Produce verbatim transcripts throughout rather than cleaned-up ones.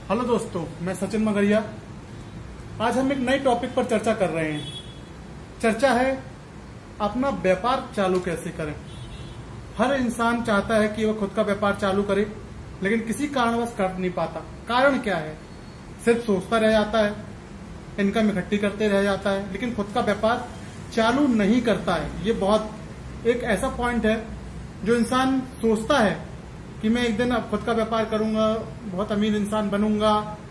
Hello दोस्तों, मैं सचिन मगरिया। आज हम एक नए टॉपिक पर चर्चा कर रहे हैं। चर्चा है अपना व्यापार चालू कैसे करें। हर इंसान चाहता है कि वह खुद का व्यापार चालू करे, लेकिन किसी कारणवश कर नहीं पाता। कारण क्या है? सिर्फ सोचता रह जाता है, इनकम इकट्ठी करते रह जाता है, लेकिन खुद का व्यापार चालू नहीं करता है। ये बहुत एक ऐसा पॉइंट है जो इंसान सोचता है कि मैं एक दिन अब खुद का व्यापार करूंगा, बहुत अमीर इंसान बनूंगा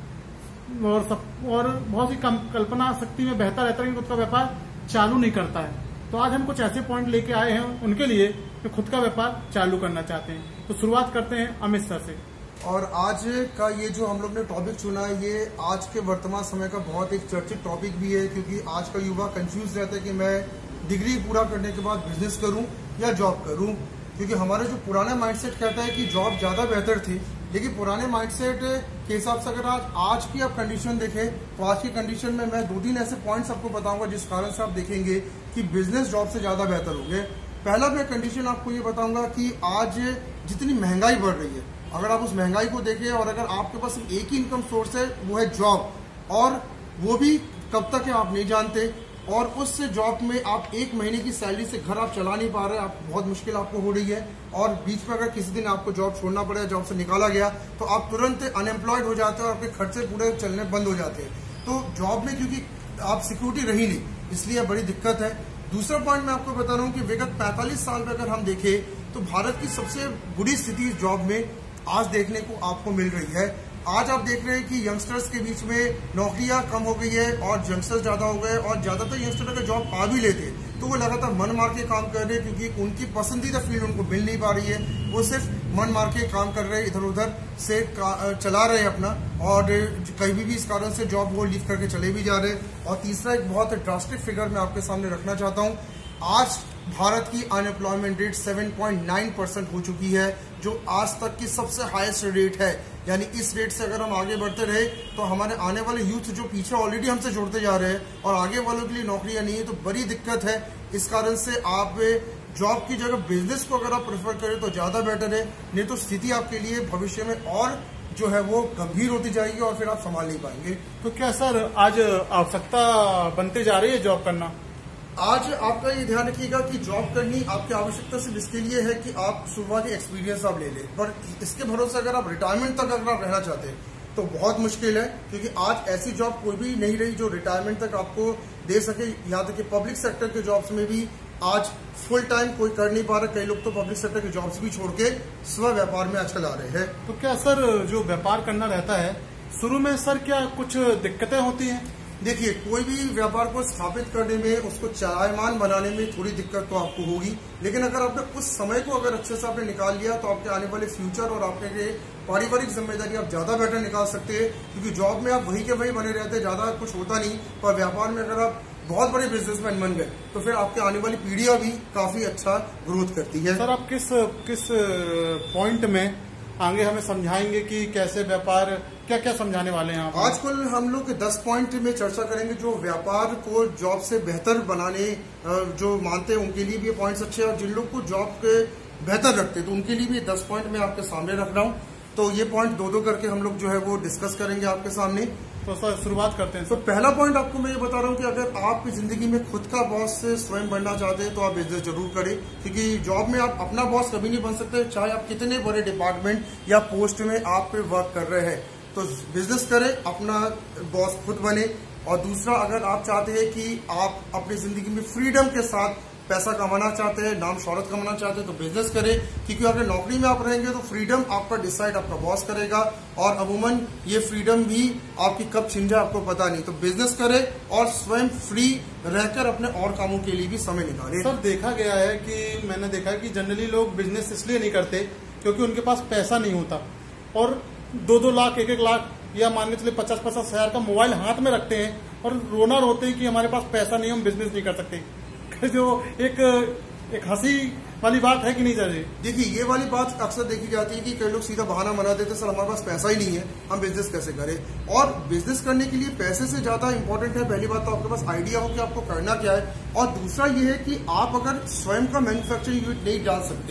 और सब और बहुत सी कल्पना शक्ति में बहता रहता है, लेकिन खुद का व्यापार चालू नहीं करता है। तो आज हम कुछ ऐसे पॉइंट लेके आए हैं उनके लिए जो खुद का व्यापार चालू करना चाहते हैं। तो शुरुआत करते हैं अमित सर से। और आज का ये जो हम लोग ने टॉपिक चुना है, ये आज के वर्तमान समय का बहुत एक चर्चित टॉपिक भी है, क्योंकि आज का युवा कंफ्यूज रहता है कि मैं डिग्री पूरा करने के बाद बिजनेस करूं या जॉब करूं। क्योंकि हमारा जो पुराना माइंडसेट कहता है कि जॉब ज्यादा बेहतर थी, लेकिन पुराने माइंडसेट के हिसाब से अगर आज आज की आप कंडीशन देखें तो आज की कंडीशन में मैं दो तीन ऐसे पॉइंट्स आपको बताऊंगा जिस कारण से आप देखेंगे कि बिजनेस जॉब से ज्यादा बेहतर होंगे। पहला मैं कंडीशन आपको ये बताऊंगा कि आज जितनी महंगाई बढ़ रही है, अगर आप उस महंगाई को देखें और अगर आपके पास एक ही इनकम सोर्स है, वो है जॉब, और वो भी कब तक है आप नहीं जानते, और उस जॉब में आप एक महीने की सैलरी से घर आप चला नहीं पा रहे, आप बहुत मुश्किल आपको हो रही है, और बीच में अगर किसी दिन आपको जॉब छोड़ना पड़े, जॉब से निकाला गया, तो आप तुरंत अनएम्प्लॉयड हो जाते हैं और आपके खर्चे पूरे चलने बंद हो जाते हैं। तो जॉब में क्योंकि आप सिक्योरिटी रही नहीं, इसलिए बड़ी दिक्कत है। दूसरा पॉइंट मैं आपको बता रहा हूँ कि विगत पैंतालीस साल में अगर हम देखें तो भारत की सबसे बुरी स्थिति जॉब में आज देखने को आपको मिल रही है। आज आप देख रहे हैं कि यंगस्टर्स के बीच में नौकरियां कम हो गई है और यंगस्टर्स ज्यादा हो गए, और ज्यादातर यंगस्टर अगर जॉब पा भी लेते तो वो लगातार मन मार के काम कर रहे हैं, क्योंकि उनकी पसंदीदा फील्ड उनको मिल नहीं पा रही है। वो सिर्फ मन मार के काम कर रहे हैं, इधर उधर से चला रहे हैं अपना, और कहीं भी इस कारण से जॉब वो लीव करके चले भी जा रहे हैं। और तीसरा एक बहुत ड्रास्टिक फिगर मैं आपके सामने रखना चाहता हूँ। आज भारत की अनएम्प्लॉयमेंट रेट सात पॉइंट नौ परसेंट हो चुकी है, जो आज तक की सबसे हाईएस्ट रेट है। यानी इस रेट से अगर हम आगे बढ़ते रहे तो हमारे आने वाले यूथ जो पीछे ऑलरेडी हमसे जुड़ते जा रहे हैं और आगे वालों के लिए नौकरियां नहीं है, तो बड़ी दिक्कत है। इस कारण से आप जॉब की जगह बिजनेस को अगर आप प्रेफर करें तो ज्यादा बेटर है, नहीं तो स्थिति आपके लिए भविष्य में और जो है वो गंभीर होती जाएगी और फिर आप संभाल नहीं पाएंगे। तो क्या सर आज आवश्यकता बनते जा रही है जॉब करना? आज आपका ये ध्यान रखिएगा कि जॉब करनी आपकी आवश्यकता सिर्फ इसके लिए है कि आप शुरुआती एक्सपीरियंस आप ले लें, पर इसके भरोसे अगर आप रिटायरमेंट तक अगर आप रहना चाहते हैं तो बहुत मुश्किल है, क्योंकि आज ऐसी जॉब कोई भी नहीं रही जो रिटायरमेंट तक आपको दे सके। यहाँ तक कि पब्लिक सेक्टर के जॉब्स में भी आज फुल टाइम कोई कर नहीं पा रहा। कई लोग तो पब्लिक सेक्टर के जॉब्स भी छोड़ के स्व व्यापार में आजकल आ रहे हैं। तो क्या सर जो व्यापार करना रहता है, शुरू में सर क्या कुछ दिक्कतें होती हैं? देखिए, कोई भी व्यापार को स्थापित करने में, उसको चलायमान बनाने में थोड़ी दिक्कत तो आपको होगी, लेकिन अगर आपने उस समय को अगर अच्छे से आपने निकाल लिया तो आपके आने वाले फ्यूचर और आपके पारिवारिक जिम्मेदारी आप ज्यादा बेटर निकाल सकते हैं। क्योंकि जॉब में आप वही के वही बने रहते हैं, ज्यादा कुछ होता नहीं, पर व्यापार में अगर आप बहुत बड़े बिजनेसमैन बन गए तो फिर आपके आने वाली पीढ़ियां भी काफी अच्छा ग्रोथ करती है। सर आप किस किस पॉइंट में आगे हमें समझाएंगे कि कैसे व्यापार, क्या क्या समझाने वाले हैं आप? आजकल हम लोग दस पॉइंट में चर्चा करेंगे जो व्यापार को जॉब से बेहतर बनाने जो मानते हैं उनके लिए भी ये पॉइंट्स अच्छे हैं, और जिन लोग को जॉब के बेहतर रखते हैं तो उनके लिए भी दस पॉइंट मैं आपके सामने रख रहा हूँ। तो ये पॉइंट दो दो करके हम लोग जो है वो डिस्कस करेंगे आपके सामने। तो सर शुरुआत करते हैं। तो पहला पॉइंट आपको मैं ये बता रहा हूँ कि अगर आपकी जिंदगी में खुद का बॉस स्वयं बनना चाहते हैं तो आप बिजनेस जरूर करें, क्योंकि जॉब में आप अपना बॉस कभी नहीं बन सकते, चाहे आप कितने बड़े डिपार्टमेंट या पोस्ट में आप पे वर्क कर रहे हैं। तो बिजनेस करें, अपना बॉस खुद बने। और दूसरा, अगर आप चाहते हैं कि आप अपनी जिंदगी में फ्रीडम के साथ पैसा कमाना चाहते हैं, नाम शौहरत कमाना चाहते हैं, तो बिजनेस करें, क्योंकि अगर नौकरी में आप रहेंगे तो फ्रीडम आपका डिसाइड आपका बॉस करेगा, और अमूमन ये फ्रीडम भी आपकी कब छिन जाए आपको पता नहीं। तो बिजनेस करें और स्वयं फ्री रहकर अपने और कामों के लिए भी समय निकालें। सर देखा गया है कि मैंने देखा है कि जनरली लोग बिजनेस इसलिए नहीं करते क्योंकि उनके पास पैसा नहीं होता, और दो दो लाख एक एक लाख या मान के चले पचास पचास हजार का मोबाइल हाथ में रखते हैं और रोना रोते हैं कि हमारे पास पैसा नहीं, हम बिजनेस नहीं कर सकते। जो एक एक हंसी वाली बात है कि नहीं सर? देखिए, ये वाली बात अक्सर देखी जाती है कि कई लोग सीधा बहाना बना देते, सर हमारे पास पैसा ही नहीं है, हम बिजनेस कैसे करें। और बिजनेस करने के लिए पैसे से ज्यादा इंपॉर्टेंट है, पहली बात तो आपके पास आइडिया हो कि आपको करना क्या है, और दूसरा ये है कि आप अगर स्वयं का मैन्युफैक्चरिंग यूनिट नहीं डाल सकते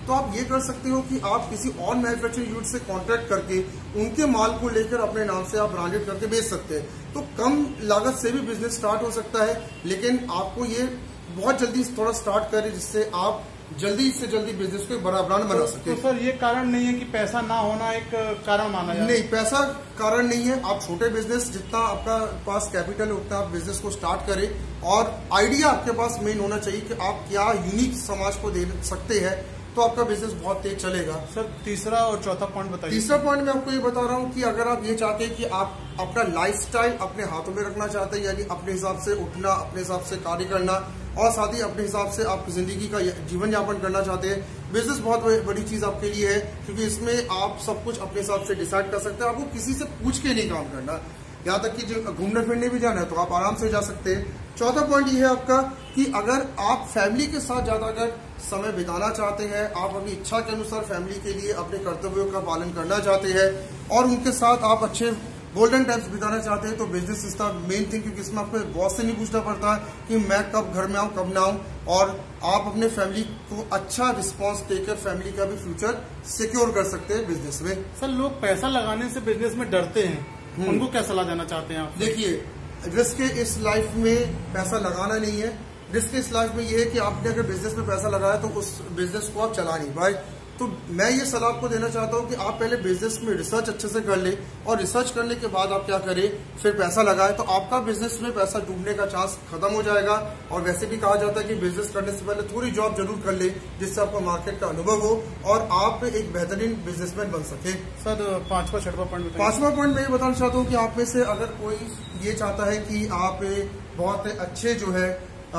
तो आप ये कर सकते हो कि आप किसी और मैन्युफैक्चरिंग यूनिट से कॉन्ट्रैक्ट करके उनके माल को लेकर अपने नाम से आप ब्रांडेड करके बेच सकते हैं। तो कम लागत से भी बिजनेस स्टार्ट हो सकता है, लेकिन आपको ये बहुत जल्दी थोड़ा स्टार्ट करें जिससे आप जल्दी से जल्दी बिजनेस को एक बड़ा ब्रांड बना सके। तो सर ये कारण नहीं है कि पैसा ना होना एक कारण माना जाए? नहीं, पैसा कारण नहीं है। आप छोटे बिजनेस, जितना आपका पास कैपिटल है उतना आप बिजनेस को स्टार्ट करें, और आइडिया आपके पास मेन होना चाहिए कि आप क्या यूनिक समाज को दे सकते हैं, तो आपका बिजनेस बहुत तेज चलेगा। सर तीसरा और चौथा पॉइंट बताइए। तीसरा पॉइंट मैं आपको ये बता रहा हूँ कि अगर आप ये चाहते हैं कि आप अपना लाइफस्टाइल अपने हाथों में रखना चाहते हैं, यानी अपने हिसाब से उठना, अपने हिसाब से कार्य करना, और साथ ही अपने हिसाब से आप जिंदगी का जीवन यापन करना चाहते हैं, बिजनेस बहुत बड़ी चीज आपके लिए है, क्योंकि इसमें आप सब कुछ अपने हिसाब से डिसाइड कर सकते हैं। आपको किसी से पूछ के नहीं काम करना, यहाँ तक कि जो घूमने फिरने भी जाना है तो आप आराम से जा सकते हैं। चौथा पॉइंट ये है आपका कि अगर आप फैमिली के साथ ज्यादा अगर समय बिताना चाहते हैं, आप अपनी इच्छा के अनुसार फैमिली के लिए अपने कर्तव्यों का पालन करना चाहते हैं, और उनके साथ आप अच्छे गोल्डन टाइम्स बिताना चाहते हैं, तो business is the main thing, क्योंकि इसमें आपको बॉस से नहीं पूछना पड़ता है कि मैं कब घर में आऊँ कब ना आऊँ, और आप अपने फैमिली को अच्छा रिस्पॉन्स देकर फैमिली का भी फ्यूचर सिक्योर कर सकते हैं बिजनेस में। सर लोग पैसा लगाने से बिजनेस में डरते हैं, उनको क्या सलाह देना चाहते हैं आप? देखिए, रिस्क इस लाइफ में पैसा लगाना नहीं है। रिस्क इस लाइफ में ये है कि आपने अगर बिजनेस में पैसा लगाया तो उस बिजनेस को आप चला नहीं पाए। तो मैं ये सलाह आपको देना चाहता हूँ कि आप पहले बिजनेस में रिसर्च अच्छे से कर ले, और रिसर्च करने के बाद आप क्या करें, फिर पैसा लगाए, तो आपका बिजनेस में पैसा डूबने का चांस खत्म हो जाएगा। और वैसे भी कहा जाता है कि बिजनेस करने से पहले थोड़ी जॉब जरूर कर ले, जिससे आपको मार्केट का अनुभव हो और आप एक बेहतरीन बिजनेसमैन बन सके। सर पांचवा छठवा पॉइंट पांचवा पॉइंट मैं ये बताना चाहता हूँ कि आप में से अगर कोई ये चाहता है कि आप बहुत अच्छे जो है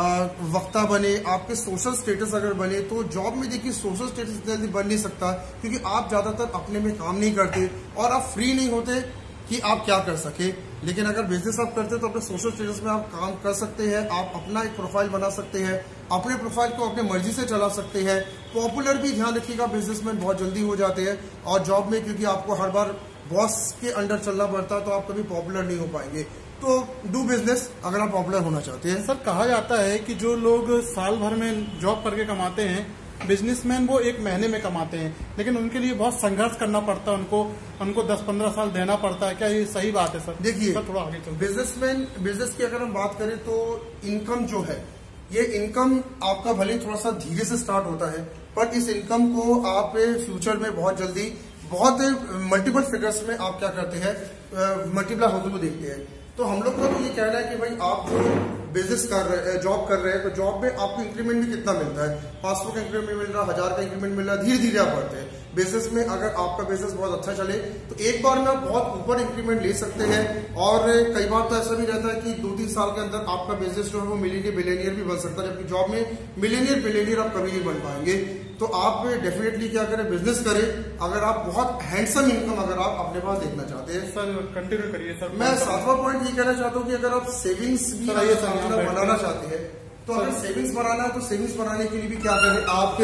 वक्ता बने, आपके सोशल स्टेटस अगर बने, तो जॉब में देखिए सोशल स्टेटस जल्दी बन नहीं सकता, क्योंकि आप ज्यादातर अपने में काम नहीं करते और आप फ्री नहीं होते कि आप क्या कर सके। लेकिन अगर बिजनेस आप करते हैं तो अपने सोशल स्टेटस में आप काम कर सकते हैं, आप अपना एक प्रोफाइल बना सकते हैं, अपने प्रोफाइल को अपने मर्जी से चला सकते हैं। पॉपुलर भी ध्यान रखिएगा, बिजनेसमैन बहुत जल्दी हो जाते हैं, और जॉब में क्योंकि आपको हर बार बॉस के अंडर चलना पड़ता है तो आप कभी पॉपुलर नहीं हो पाएंगे। तो डू बिजनेस अगर आप पॉपुलर होना चाहते हैं। सर कहा जाता है कि जो लोग साल भर में जॉब करके कमाते हैं, बिजनेसमैन वो एक महीने में कमाते हैं, लेकिन उनके लिए बहुत संघर्ष करना पड़ता है, उनको उनको दस पंद्रह साल देना पड़ता है। क्या ये सही बात है सर? देखिए, थोड़ा आगे चलते। बिजनेसमैन बिजनेस की अगर हम बात करें तो इनकम जो है, ये इनकम आपका भले ही थोड़ा सा धीरे से स्टार्ट होता है, पर इस इनकम को आप फ्यूचर में बहुत जल्दी बहुत मल्टीपल फिगर्स में आप क्या करते हैं, मल्टीप्लाई होते हुए देखते हैं। तो हम लोग का तो ये कहना है कि भाई आप जो बिजनेस कर रहे हैं, जॉब कर रहे हैं, तो जॉब में आपको इंक्रीमेंट भी कितना मिलता है, पांच सौ का इंक्रीमेंट मिल रहा है, हजार का इंक्रीमेंट मिल रहा है, धीरे धीरे आप बढ़ते हैं। बिजनेस में अगर आपका बिजनेस बहुत अच्छा चले तो एक बार में आप बहुत ऊपर इंक्रीमेंट ले सकते हैं, और कई बार तो ऐसा भी रहता है कि दो तीन साल के अंदर आपका बिजनेस जो है वो मिलीनियर बिलियनियर भी बन सकता है, जबकि जॉब में मिलीनियर बिलियनियर आप कभी नहीं बन पाएंगे। तो आप डेफिनेटली क्या करें, बिजनेस करें अगर आप बहुत हैंडसम इनकम अगर आप अपने पास देखना चाहते हैं। सर कंटिन्यू करिए सर। मैं सातवां पॉइंट ये कहना चाहता हूँ कि अगर आप सेविंग्स भी बनाना चाहते हैं, तो अगर सेविंग्स बनाना है तो सेविंग्स बनाने के लिए भी क्या करें, आप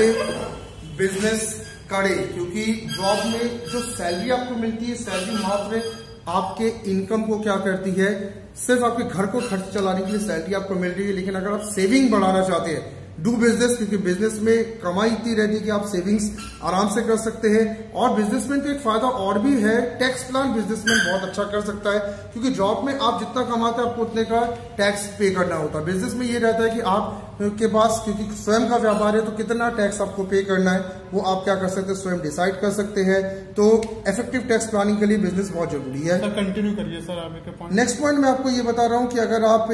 बिजनेस करें, क्योंकि जॉब में जो सैलरी आपको मिलती है, सैलरी मात्र आपके इनकम को क्या करती है, सिर्फ आपके घर को खर्च चलाने के लिए सैलरी आपको मिल रही है। लेकिन अगर आप सेविंग बढ़ाना चाहते हैं, डू बिजनेस, क्योंकि बिजनेस में कमाई इतनी रहती है कि आप सेविंग्स आराम से कर सकते हैं। और बिजनेसमैन का एक फायदा और भी है, टैक्स प्लान बिजनेसमैन बहुत अच्छा कर सकता है, क्योंकि जॉब में आप जितना कमाते हैं आपको उतने का टैक्स पे करना होता है। बिजनेस में ये रहता है कि आप के पास, क्योंकि स्वयं का व्यापार है, तो कितना टैक्स आपको पे करना है वो आप क्या कर सकते हैं, स्वयं डिसाइड कर सकते हैं। तो इफेक्टिव टैक्स प्लानिंग के लिए बिजनेस बहुत जरूरी है। सर कंटिन्यू करिए सर आगे के पॉइंट। नेक्स्ट पॉइंट मैं आपको ये बता रहा हूं कि अगर आप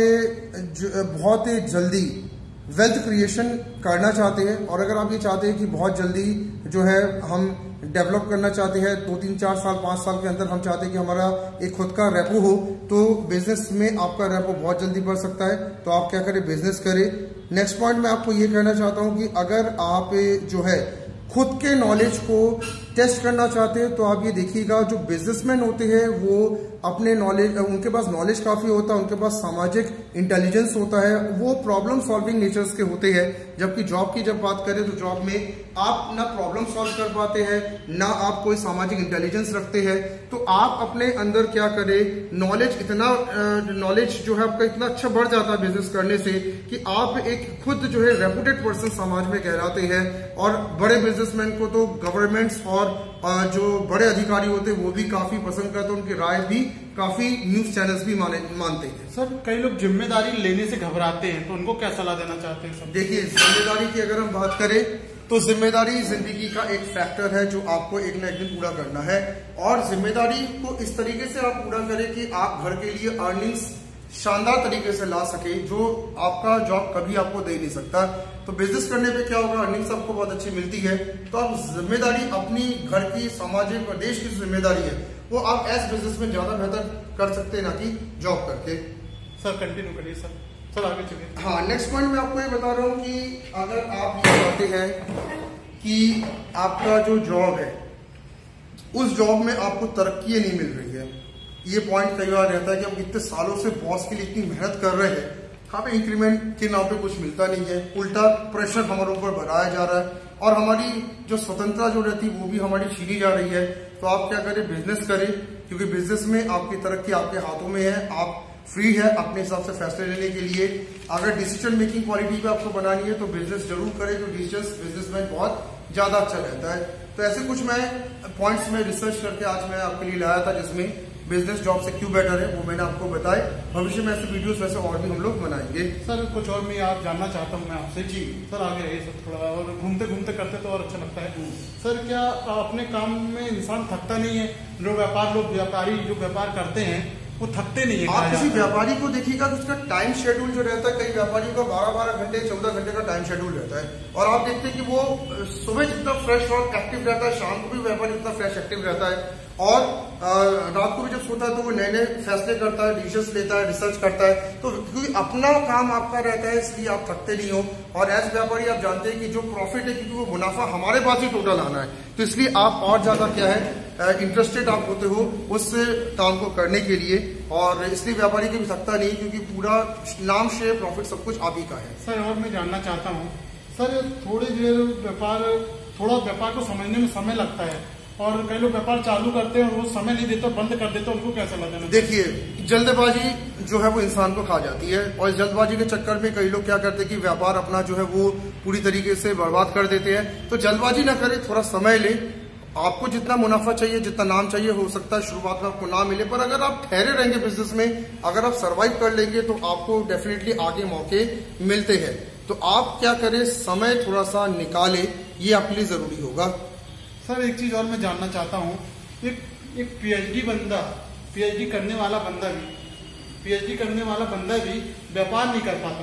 बहुत जल्दी वेल्थ क्रिएशन करना चाहते हैं, और अगर आप ये चाहते हैं कि बहुत जल्दी जो है हम डेवलप करना चाहते हैं, दो तीन चार साल पांच साल के अंदर हम चाहते हैं कि हमारा एक खुद का रेपो हो, तो बिजनेस में आपका रेपो बहुत जल्दी बढ़ सकता है। तो आप क्या करें, बिजनेस करें। नेक्स्ट पॉइंट मैं आपको ये कहना चाहता हूं कि अगर आप जो है खुद के नॉलेज को टेस्ट करना चाहते हैं तो आप ये देखिएगा, जो बिजनेसमैन होते हैं वो अपने नॉलेज, उनके पास नॉलेज काफी होता है, उनके पास सामाजिक इंटेलिजेंस होता है, वो प्रॉब्लम सॉल्विंग नेचर्स के होते हैं। जबकि जॉब की जब बात करें तो जॉब में आप ना प्रॉब्लम सॉल्व कर पाते हैं, ना आप कोई सामाजिक इंटेलिजेंस रखते हैं। तो आप अपने अंदर क्या करें, नॉलेज इतना नॉलेज जो है आपका इतना अच्छा बढ़ जाता है बिजनेस करने से कि आप एक खुद जो है रेपुटेड पर्सन समाज में कहलाते हैं। और बड़े बिजनेसमैन को तो गवर्नमेंट्स और जो बड़े अधिकारी होते हैं वो भी काफी पसंद करते हैं, उनकी राय भी काफी न्यूज चैनल्स भी माने मानते हैं। सर कई लोग जिम्मेदारी लेने से घबराते हैं, तो उनको क्या सलाह देना चाहते हैं सर? देखिए, जिम्मेदारी की अगर हम बात करें तो जिम्मेदारी जिंदगी का एक फैक्टर है जो आपको एक ना एक दिन पूरा करना है। और जिम्मेदारी को इस तरीके से आप पूरा करें कि आप घर के लिए अर्निंग्स शानदार तरीके से ला सके, जो आपका जॉब कभी आपको दे नहीं सकता। तो बिजनेस करने पे क्या होगा, अर्निंग्स आपको बहुत अच्छी मिलती है, तो आप जिम्मेदारी अपनी घर की, सामाजिक और देश की जिम्मेदारी है वो आप एज बिजनेस में ज्यादा बेहतर कर सकते हैं, ना कि जॉब करके। सर कंटिन्यू करिए सर, सर आगे चलिए। हाँ, नेक्स्ट पॉइंट मैं आपको ये बता रहा हूँ कि अगर आप ये चाहते हैं कि आपका जो जॉब है उस जॉब में आपको तरक्की नहीं मिल रही है, ये पॉइंट कई बार रहता है कि हम इतने सालों से बॉस के लिए इतनी मेहनत कर रहे हैं, हमें इंक्रीमेंट के नाम पे कुछ मिलता नहीं है, उल्टा प्रेशर हमारे ऊपर बढ़ाया जा रहा है और हमारी जो स्वतंत्रता जो रहती है वो भी हमारी छीनी जा रही है। तो आप क्या करें, बिजनेस करें, क्योंकि बिजनेस में आपकी तरक्की आपके हाथों में है, आप फ्री है अपने हिसाब से फैसले लेने के लिए। अगर डिसीजन मेकिंग क्वालिटी पे आपको बनानी है तो बिजनेस जरूर करें, क्योंकि डिसीजन बिजनेस में बहुत ज्यादा अच्छा रहता है। तो ऐसे कुछ मैं पॉइंट्स में रिसर्च करके आज मैं आपके लिए लाया था, जिसमें बिजनेस जॉब से क्यों बेटर है वो मैंने आपको बताए। भविष्य में ऐसे वीडियोस वैसे और भी हम लोग बनाएंगे। सर कुछ और मैं आप जानना चाहता हूँ मैं आपसे। जी सर आगे रहिए सर, थोड़ा और घूमते घूमते करते तो और अच्छा लगता है। सर क्या अपने काम में इंसान थकता नहीं है? जो व्यापार लोग व्यापारी जो व्यापार करते हैं वो थकते नहीं है। आप किसी व्यापारी को देखिएगा तो उसका टाइम शेड्यूल जो रहता है, कई व्यापारियों का बारह बारह घंटे चौदह घंटे का टाइम शेड्यूल रहता है, और आप देखते हैं कि वो सुबह जितना फ्रेश और एक्टिव रहता है, शाम को भी व्यापारी उतना फ्रेश एक्टिव रहता है, और रात को भी जब सोता है तो वो नए नए फैसले करता है, डिसीजन लेता है, रिसर्च करता है। तो क्योंकि अपना काम आपका रहता है इसलिए आप थकते नहीं हो। और एज व्यापारी आप जानते हैं कि जो प्रॉफिट है, क्योंकि वो मुनाफा हमारे पास ही टोटल आना है, तो इसलिए आप और ज्यादा क्या है इंटरेस्टेड आप होते हो उस काम को करने के लिए, और इसलिए व्यापारी कभी थकता नहीं, क्योंकि पूरा नाम शेयर प्रॉफिट सब कुछ आप ही का है। सर और मैं जानना चाहता हूँ सर, थोड़ी देर व्यापार थोड़ा व्यापार को समझने में समय लगता है, और कई लोग व्यापार चालू करते हैं और वो समय नहीं देते, बंद कर देते, उनको कैसा लगता है? देखिए, जल्दबाजी जो है वो इंसान को खा जाती है, और इस जल्दबाजी के चक्कर में कई लोग क्या करते हैं कि व्यापार अपना जो है वो पूरी तरीके से बर्बाद कर देते हैं। तो जल्दबाजी ना करें, थोड़ा समय ले। आपको जितना मुनाफा चाहिए, जितना नाम चाहिए, हो सकता है शुरुआत में आपको ना मिले, पर अगर आप ठहरे रहेंगे बिजनेस में, अगर आप सर्वाइव कर लेंगे तो आपको डेफिनेटली आगे मौके मिलते हैं। तो आप क्या करें, समय थोड़ा सा निकाले, ये आपके लिए जरूरी होगा। सर एक चीज और मैं जानना चाहता हूँ, एक एक पीएचडी बंदा पीएचडी करने वाला बंदा भी पीएचडी करने वाला बंदा भी व्यापार नहीं कर पाता।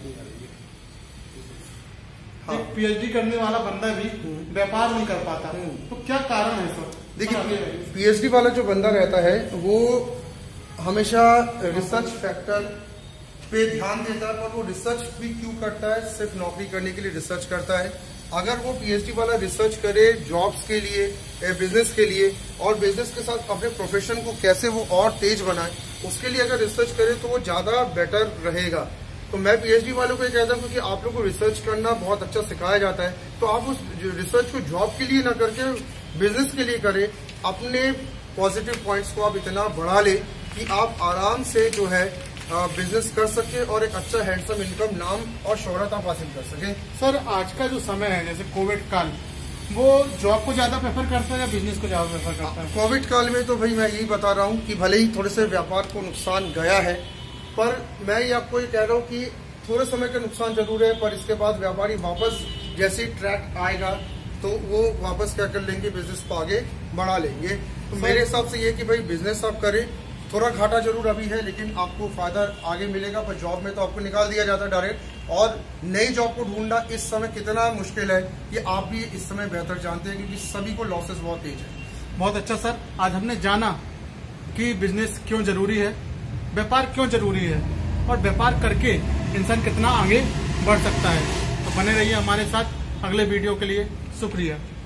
हाँ। एक पीएचडी करने वाला बंदा भी व्यापार नहीं कर पाता, तो क्या कारण है सर? देखिए, पीएचडी वाला जो बंदा रहता है वो हमेशा रिसर्च फैक्टर पे ध्यान देता है, पर वो रिसर्च भी क्यों करता है? सिर्फ नौकरी करने के लिए रिसर्च करता है। अगर वो पीएचडी वाला रिसर्च करे जॉब्स के लिए, बिजनेस के लिए, और बिजनेस के साथ अपने प्रोफेशन को कैसे वो और तेज बनाए, उसके लिए अगर रिसर्च करे तो वो ज्यादा बेटर रहेगा। तो मैं पीएचडी वालों को ये कहता हूँ कि आप लोग को रिसर्च करना बहुत अच्छा सिखाया जाता है, तो आप उस रिसर्च को जॉब के लिए ना करके बिजनेस के लिए करें। अपने पॉजिटिव पॉइंट्स को आप इतना बढ़ा ले कि आप आराम से जो है बिजनेस कर सके और एक अच्छा हैंडसम इनकम, नाम और शोहरत आप हासिल कर सके। सर आज का जो समय है, जैसे कोविड काल, वो जॉब को ज्यादा प्रेफर करता है या बिजनेस को ज्यादा प्रेफर करता है? कोविड काल में तो भाई मैं यही बता रहा हूँ कि भले ही थोड़े से व्यापार को नुकसान गया है, पर मैं ये आपको ये कह रहा हूँ कि थोड़े समय का नुकसान जरूर है, पर इसके बाद व्यापारी वापस जैसे ट्रैक आएगा तो वो वापस क्या कर लेंगे, बिजनेस को आगे बढ़ा लेंगे। तो मेरे हिसाब से ये कि भाई बिजनेस आप करें, थोड़ा घाटा जरूर अभी है लेकिन आपको फायदा आगे मिलेगा, पर जॉब में तो आपको निकाल दिया जाता है डायरेक्ट, और नई जॉब को ढूंढना इस समय कितना मुश्किल है ये आप भी इस समय बेहतर जानते हैं, क्योंकि सभी को लॉसेस बहुत तेज है। बहुत अच्छा सर, आज हमने जाना कि बिजनेस क्यों जरूरी है, व्यापार क्यों जरूरी है, और व्यापार करके इंसान कितना आगे बढ़ सकता है। तो बने रहिए हमारे साथ अगले वीडियो के लिए। शुक्रिया।